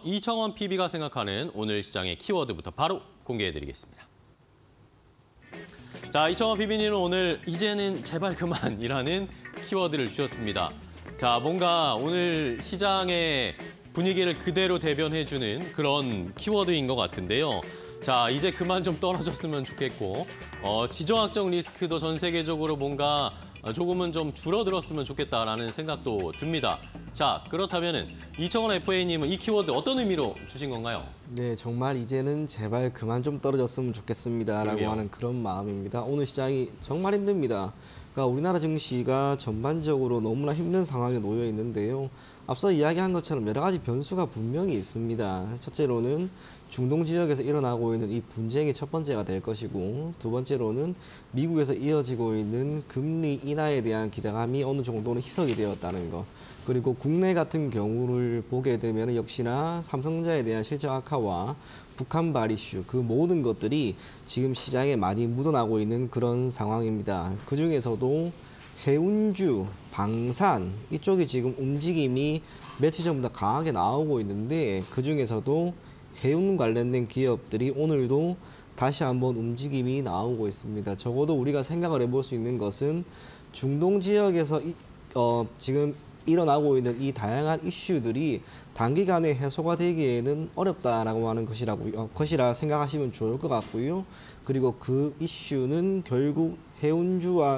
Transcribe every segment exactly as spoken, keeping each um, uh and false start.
이청원 피비가 생각하는 오늘 시장의 키워드부터 바로 공개해드리겠습니다. 자, 이청원 피비님은 오늘 이제는 제발 그만이라는 키워드를 주셨습니다. 자, 뭔가 오늘 시장의 분위기를 그대로 대변해주는 그런 키워드인 것 같은데요. 자, 이제 그만 좀 떨어졌으면 좋겠고 어, 지정학적 리스크도 전 세계적으로 뭔가 조금은 좀 줄어들었으면 좋겠다라는 생각도 듭니다. 자, 그렇다면은 이청원 에프에이님은 이 키워드 어떤 의미로 주신 건가요? 네, 정말 이제는 제발 그만 좀 떨어졌으면 좋겠습니다라고 그러게요. 하는 그런 마음입니다. 오늘 시장이 정말 힘듭니다. 그러니까 우리나라 증시가 전반적으로 너무나 힘든 상황에 놓여 있는데요. 앞서 이야기한 것처럼 여러 가지 변수가 분명히 있습니다. 첫째로는 중동 지역에서 일어나고 있는 이 분쟁이 첫 번째가 될 것이고, 두 번째로는 미국에서 이어지고 있는 금리 인하에 대한 기대감이 어느 정도는 희석이 되었다는 것. 그리고 국내 같은 경우를 보게 되면 역시나 삼성전자에 대한 실적 악화와 북한발 이슈, 그 모든 것들이 지금 시장에 많이 묻어나고 있는 그런 상황입니다. 그중에서도 해운주, 방산 이쪽이 지금 움직임이 며칠 전보다 강하게 나오고 있는데, 그중에서도 해운 관련된 기업들이 오늘도 다시 한번 움직임이 나오고 있습니다. 적어도 우리가 생각을 해볼 수 있는 것은 중동 지역에서 이, 어, 지금 일어나고 있는 이 다양한 이슈들이 단기간에 해소가 되기에는 어렵다라고 하는 것이라고, 어, 것이라 생각하시면 좋을 것 같고요. 그리고 그 이슈는 결국 해운주와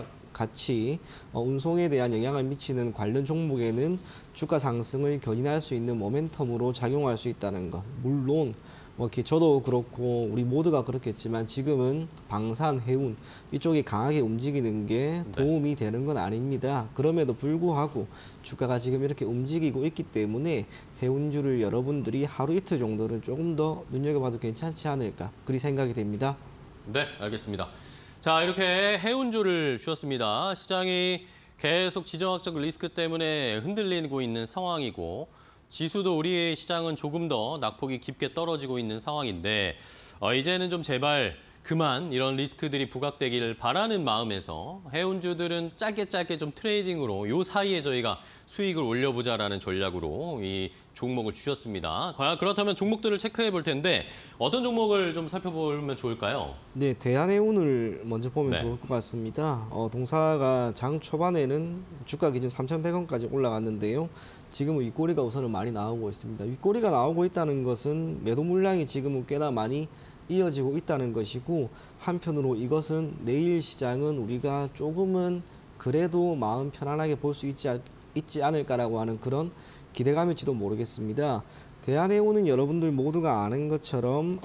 같이 어, 운송에 대한 영향을 미치는 관련 종목에는 주가 상승을 견인할 수 있는 모멘텀으로 작용할 수 있다는 것. 물론 뭐 이렇게 저도 그렇고 우리 모두가 그렇겠지만 지금은 방산, 해운 이쪽이 강하게 움직이는 게 도움이 되는 건 아닙니다. 그럼에도 불구하고 주가가 지금 이렇게 움직이고 있기 때문에 해운주를 여러분들이 하루 이틀 정도는 조금 더 눈여겨봐도 괜찮지 않을까, 그리 생각이 됩니다. 네, 알겠습니다. 자, 이렇게 해운주를 주셨습니다. 시장이 계속 지정학적 리스크 때문에 흔들리고 있는 상황이고, 지수도 우리의 시장은 조금 더 낙폭이 깊게 떨어지고 있는 상황인데, 어, 이제는 좀 제발 그만 이런 리스크들이 부각되기를 바라는 마음에서 해운주들은 짧게 짧게 좀 트레이딩으로 요 사이에 저희가 수익을 올려보자라는 전략으로 이 종목을 주셨습니다. 과연 그렇다면 종목들을 체크해 볼 텐데 어떤 종목을 좀 살펴보면 좋을까요? 네, 대한해운을 먼저 보면 네. 좋을 것 같습니다. 어, 동사가 장 초반에는 주가 기준 삼천백 원까지 올라갔는데요. 지금은 윗꼬리가 우선은 많이 나오고 있습니다. 윗꼬리가 나오고 있다는 것은 매도 물량이 지금은 꽤나 많이 이어지고 있다는 것이고, 한편으로 이것은 내일 시장은 우리가 조금은 그래도 마음 편안하게 볼 수 있지, 있지 않을까라고 하는 그런 기대감일지도 모르겠습니다. 대한해운은 여러분들 모두가 아는 것처럼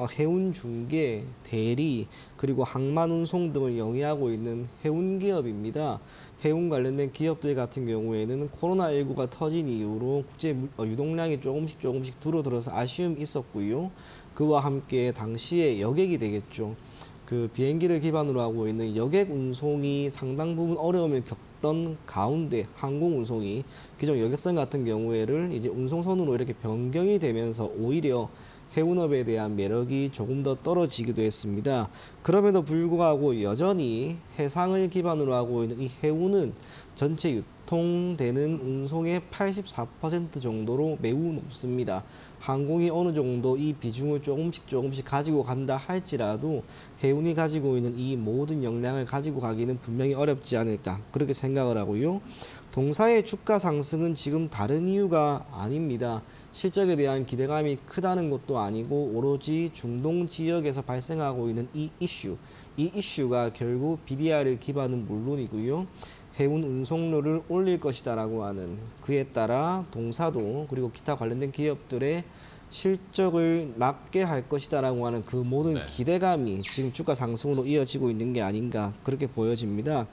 해운중개, 대리, 그리고 항만운송 등을 영위하고 있는 해운기업입니다. 해운 관련된 기업들 같은 경우에는 코로나십구가 터진 이후로 국제 유동량이 조금씩 조금씩 줄어들어서 아쉬움이 있었고요. 그와 함께 당시에 여객이 되겠죠. 그 비행기를 기반으로 하고 있는 여객 운송이 상당 부분 어려움을 겪던 가운데 항공 운송이 기존 여객선 같은 경우에를 이제 운송선으로 이렇게 변경이 되면서 오히려 해운업에 대한 매력이 조금 더 떨어지기도 했습니다. 그럼에도 불구하고 여전히 해상을 기반으로 하고 있는 이 해운은 전체 유통되는 운송의 팔십사 퍼센트 정도로 매우 높습니다. 항공이 어느 정도 이 비중을 조금씩 조금씩 가지고 간다 할지라도 해운이 가지고 있는 이 모든 역량을 가지고 가기는 분명히 어렵지 않을까, 그렇게 생각을 하고요. 동사의 주가 상승은 지금 다른 이유가 아닙니다. 실적에 대한 기대감이 크다는 것도 아니고 오로지 중동 지역에서 발생하고 있는 이 이슈, 이 이슈가 결국 비디알을 기반은 물론이고요. 해운 운송료를 올릴 것이다라고 하는, 그에 따라 동사도 그리고 기타 관련된 기업들의 실적을 낮게 할 것이다라고 하는 그 모든 네. 기대감이 지금 주가 상승으로 이어지고 있는 게 아닌가, 그렇게 보여집니다.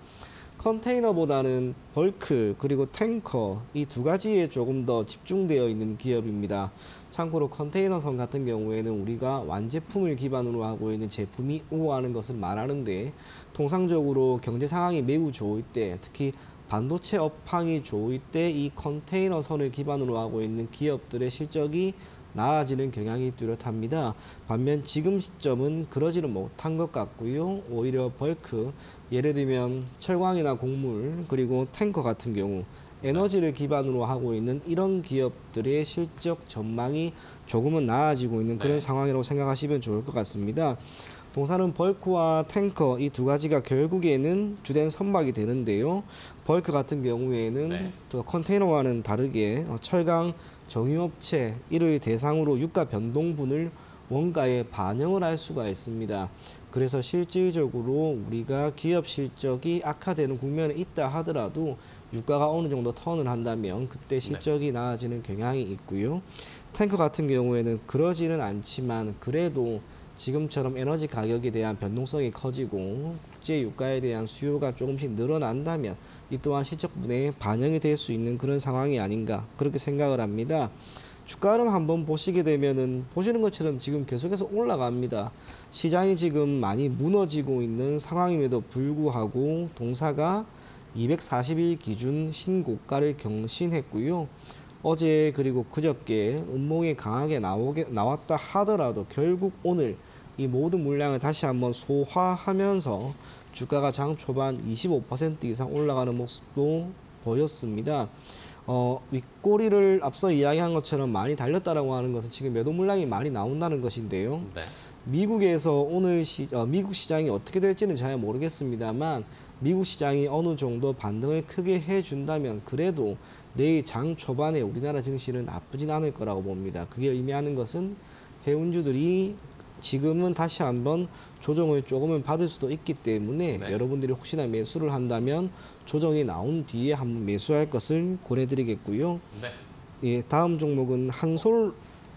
컨테이너보다는 벌크 그리고 탱커 이 두 가지에 조금 더 집중되어 있는 기업입니다. 참고로 컨테이너선 같은 경우에는 우리가 완제품을 기반으로 하고 있는 제품이 오하는 것을 말하는데, 통상적으로 경제 상황이 매우 좋을 때, 특히 반도체 업황이 좋을 때 이 컨테이너선을 기반으로 하고 있는 기업들의 실적이 나아지는 경향이 뚜렷합니다. 반면 지금 시점은 그러지는 못한 것 같고요. 오히려 벌크, 예를 들면 철광이나 곡물 그리고 탱커 같은 경우 에너지를 기반으로 하고 있는 이런 기업들의 실적 전망이 조금은 나아지고 있는 그런 네. 상황이라고 생각하시면 좋을 것 같습니다. 동사는 벌크와 탱커 이 두 가지가 결국에는 주된 선박이 되는데요. 벌크 같은 경우에는 네. 또 컨테이너와는 다르게 철강 정유업체 이를 대상으로 유가 변동분을 원가에 반영을 할 수가 있습니다. 그래서 실질적으로 우리가 기업 실적이 악화되는 국면에 있다 하더라도 유가가 어느 정도 턴을 한다면 그때 실적이 나아지는 경향이 있고요. 탱커 같은 경우에는 그러지는 않지만 그래도 지금처럼 에너지 가격에 대한 변동성이 커지고 국제 유가에 대한 수요가 조금씩 늘어난다면 이 또한 실적분에 반영이 될 수 있는 그런 상황이 아닌가 그렇게 생각을 합니다. 주가 흐름 한번 보시게 되면은 보시는 것처럼 지금 계속해서 올라갑니다. 시장이 지금 많이 무너지고 있는 상황임에도 불구하고 동사가 이백사십 일 기준 신고가를 경신했고요. 어제 그리고 그저께 음봉이 강하게 나오게, 나왔다 하더라도 결국 오늘 이 모든 물량을 다시 한번 소화하면서 주가가 장 초반 이십오 퍼센트 이상 올라가는 모습도 보였습니다. 어, 윗꼬리를 앞서 이야기한 것처럼 많이 달렸다라고 하는 것은 지금 매도 물량이 많이 나온다는 것인데요. 네. 미국에서 오늘 시, 어, 미국 시장이 어떻게 될지는 잘 모르겠습니다만 미국 시장이 어느 정도 반등을 크게 해준다면 그래도 내일 장 초반에 우리나라 증시는 나쁘진 않을 거라고 봅니다. 그게 의미하는 것은 해운주들이 지금은 다시 한번 조정을 조금은 받을 수도 있기 때문에 네. 여러분들이 혹시나 매수를 한다면 조정이 나온 뒤에 한번 매수할 것을 권해드리겠고요. 네. 예, 다음 종목은 한솔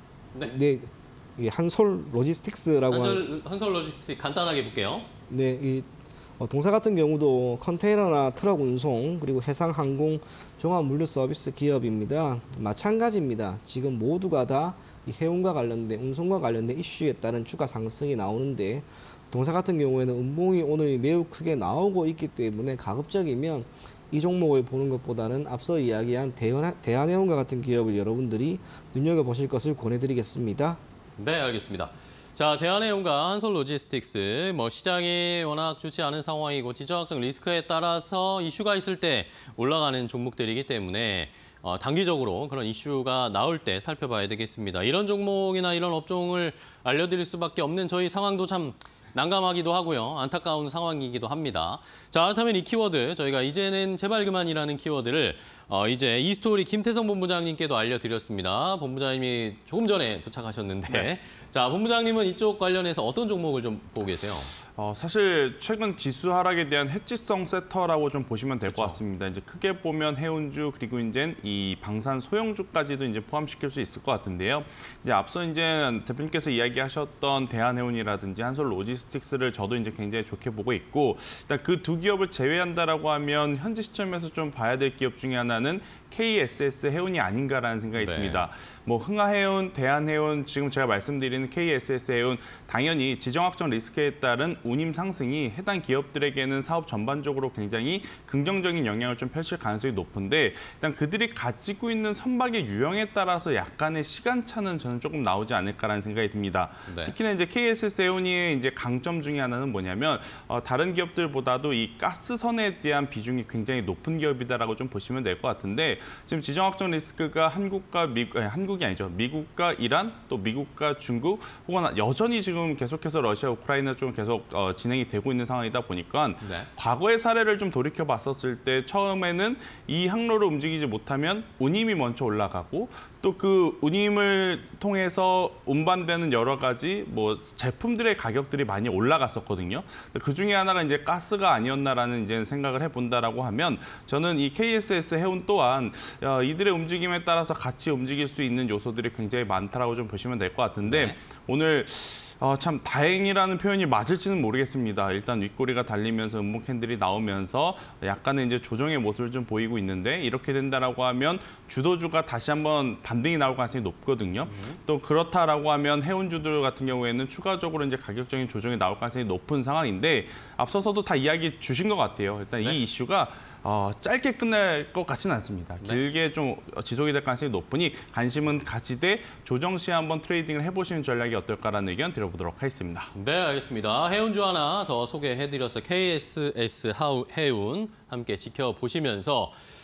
네. 네, 예, 한솔 로지스틱스라고 하는 한솔, 한솔 로지스틱 간단하게 볼게요. 네, 이 어, 동사 같은 경우도 컨테이너나 트럭 운송 그리고 해상 항공 종합 물류 서비스 기업입니다. 마찬가지입니다. 지금 모두가 다 이 해운과 관련된 운송과 관련된 이슈에 따른 주가 상승이 나오는데 동사 같은 경우에는 음봉이 오늘 매우 크게 나오고 있기 때문에 가급적이면 이 종목을 보는 것보다는 앞서 이야기한 대한, 대한해운과 같은 기업을 여러분들이 눈여겨보실 것을 권해드리겠습니다. 네, 알겠습니다. 자, 대한해운과 한솔 로지스틱스, 뭐 시장이 워낙 좋지 않은 상황이고 지정학적 리스크에 따라서 이슈가 있을 때 올라가는 종목들이기 때문에 어, 단기적으로 그런 이슈가 나올 때 살펴봐야 되겠습니다. 이런 종목이나 이런 업종을 알려드릴 수밖에 없는 저희 상황도 참 난감하기도 하고요. 안타까운 상황이기도 합니다. 자, 그렇다면 이 키워드 저희가 이제는 제발 그만이라는 키워드를 어, 이제 이스토리 김태성 본부장님께도 알려드렸습니다. 본부장님이 조금 전에 도착하셨는데 네. 자, 본부장님은 이쪽 관련해서 어떤 종목을 좀 보고 계세요? 어, 사실 최근 지수 하락에 대한 해지성 세터라고 좀 보시면 될 것 그렇죠. 같습니다. 이제 크게 보면 해운주 그리고 이제 이 방산 소형주까지도 이제 포함시킬 수 있을 것 같은데요. 이제 앞서 이제 대표님께서 이야기하셨던 대한해운이라든지 한솔 로지스틱스를 저도 이제 굉장히 좋게 보고 있고 일단 그 두 기업을 제외한다라고 하면 현재 시점에서 좀 봐야 될 기업 중에 하나는 케이에스에스 해운이 아닌가라는 생각이 네. 듭니다. 뭐 흥하해운, 대한해운, 지금 제가 말씀드리는 케이에스에스 해운 당연히 지정학적 리스크에 따른 운임 상승이 해당 기업들에게는 사업 전반적으로 굉장히 긍정적인 영향을 좀 펼칠 가능성이 높은데 일단 그들이 가지고 있는 선박의 유형에 따라서 약간의 시간차는 저는 조금 나오지 않을까라는 생각이 듭니다. 네. 특히나 이제 케이에스에스 해운이 이제 강점 중에 하나는 뭐냐면 어, 다른 기업들보다도 이 가스선에 대한 비중이 굉장히 높은 기업이다라고 좀 보시면 될 것 같은데 지금 지정학적 리스크가 한국과 미국, 아니, 한국이 아니죠. 미국과 이란, 또 미국과 중국, 혹은 여전히 지금 계속해서 러시아, 우크라이나 쪽 계속 어, 진행이 되고 있는 상황이다 보니까 네. 과거의 사례를 좀 돌이켜 봤었을 때 처음에는 이 항로를 움직이지 못하면 운임이 먼저 올라가고 또 그 운임을 통해서 운반되는 여러 가지 뭐 제품들의 가격들이 많이 올라갔었거든요. 그 중에 하나가 이제 가스가 아니었나라는 이제 생각을 해본다라고 하면 저는 이 케이에스에스 해운 또한 어, 이들의 움직임에 따라서 같이 움직일 수 있는 요소들이 굉장히 많다라고 좀 보시면 될 것 같은데 네. 오늘 어, 참 다행이라는 표현이 맞을지는 모르겠습니다. 일단 윗꼬리가 달리면서 음봉 캔들이 나오면서 약간의 이제 조정의 모습을 좀 보이고 있는데 이렇게 된다라고 하면 주도주가 다시 한번 반등이 나올 가능성이 높거든요. 음. 또 그렇다라고 하면 해운주들 같은 경우에는 추가적으로 이제 가격적인 조정이 나올 가능성이 높은 상황인데 앞서서도 다 이야기 주신 것 같아요. 일단 네. 이 이슈가 어, 짧게 끝날 것 같지는 않습니다. 네. 길게 좀 지속이 될 가능성이 높으니 관심은 가지되 조정 시에 한번 트레이딩을 해보시는 전략이 어떨까라는 의견 드려보도록 하겠습니다. 네, 알겠습니다. 해운주 하나 더 소개해드려서 케이에스에스 해운 함께 지켜보시면서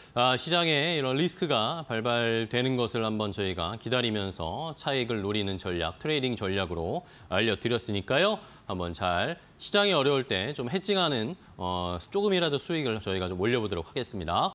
아, 시장에 이런 리스크가 발발되는 것을 한번 저희가 기다리면서 차익을 노리는 전략, 트레이딩 전략으로 알려드렸으니까요. 한번 잘 시장이 어려울 때 좀 해칭하는 어, 조금이라도 수익을 저희가 좀 올려보도록 하겠습니다.